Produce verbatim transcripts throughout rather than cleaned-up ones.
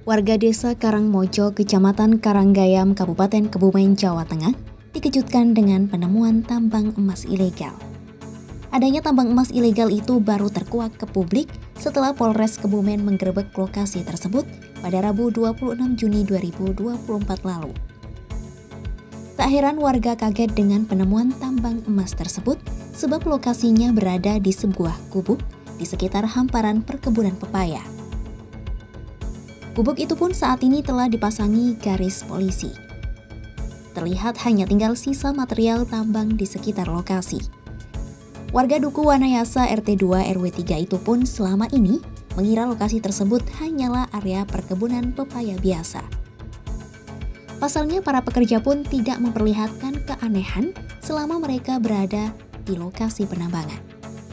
Warga desa Karangmojo, Kecamatan Karanggayam, Kabupaten Kebumen, Jawa Tengah, dikejutkan dengan penemuan tambang emas ilegal. Adanya tambang emas ilegal itu baru terkuak ke publik setelah Polres Kebumen menggerebek lokasi tersebut pada Rabu dua puluh enam Juni dua ribu dua puluh empat lalu. Tak heran warga kaget dengan penemuan tambang emas tersebut sebab lokasinya berada di sebuah gubuk di sekitar hamparan perkebunan pepaya. Gubuk itu pun saat ini telah dipasangi garis polisi. Terlihat hanya tinggal sisa material tambang di sekitar lokasi. Warga Duku Wanayasa R T dua R W tiga itu pun selama ini mengira lokasi tersebut hanyalah area perkebunan pepaya biasa. Pasalnya para pekerja pun tidak memperlihatkan keanehan selama mereka berada di lokasi penambangan.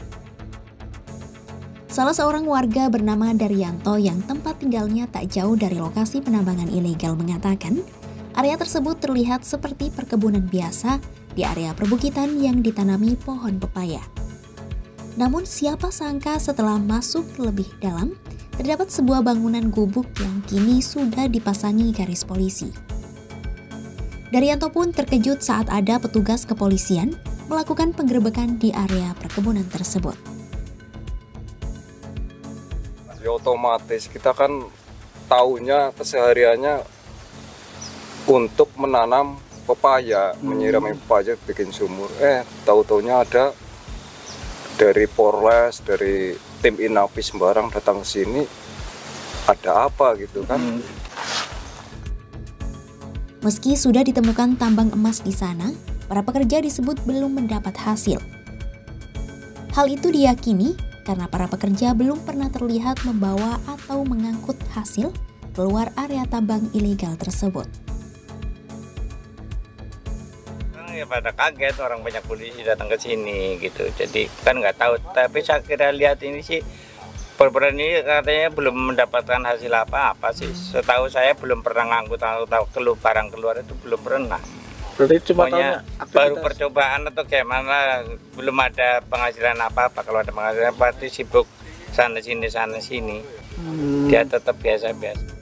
Salah seorang warga bernama Daryanto yang tempat tinggalnya tak jauh dari lokasi penambangan ilegal mengatakan, area tersebut terlihat seperti perkebunan biasa di area perbukitan yang ditanami pohon pepaya. Namun siapa sangka setelah masuk lebih dalam, terdapat sebuah bangunan gubuk yang kini sudah dipasangi garis polisi. Daryanto pun terkejut saat ada petugas kepolisian melakukan penggerebekan di area perkebunan tersebut. Ya otomatis kita kan taunya kesehariannya untuk menanam pepaya, hmm. menyirami pepaya bikin sumur. Eh, tahu-taunya ada dari Polres, dari tim Inavis sembarang datang ke sini, ada apa gitu kan? Hmm. Meski sudah ditemukan tambang emas di sana, para pekerja disebut belum mendapat hasil. Hal itu diyakini karena para pekerja belum pernah terlihat membawa atau mengangkut hasil keluar area tambang ilegal tersebut. Ya pada kaget, orang banyak polisi datang ke sini gitu, jadi kan nggak tahu. Tapi saya kira lihat ini sih, perbuatan ini katanya belum mendapatkan hasil apa-apa sih. Setahu saya belum pernah ngangkut atau keluar barang keluar itu belum pernah. Berarti cuma baru percobaan atau gimana, belum ada penghasilan apa-apa. Kalau ada penghasilan pasti sibuk sana sini sana sini. Hmm. Dia tetap biasa-biasa.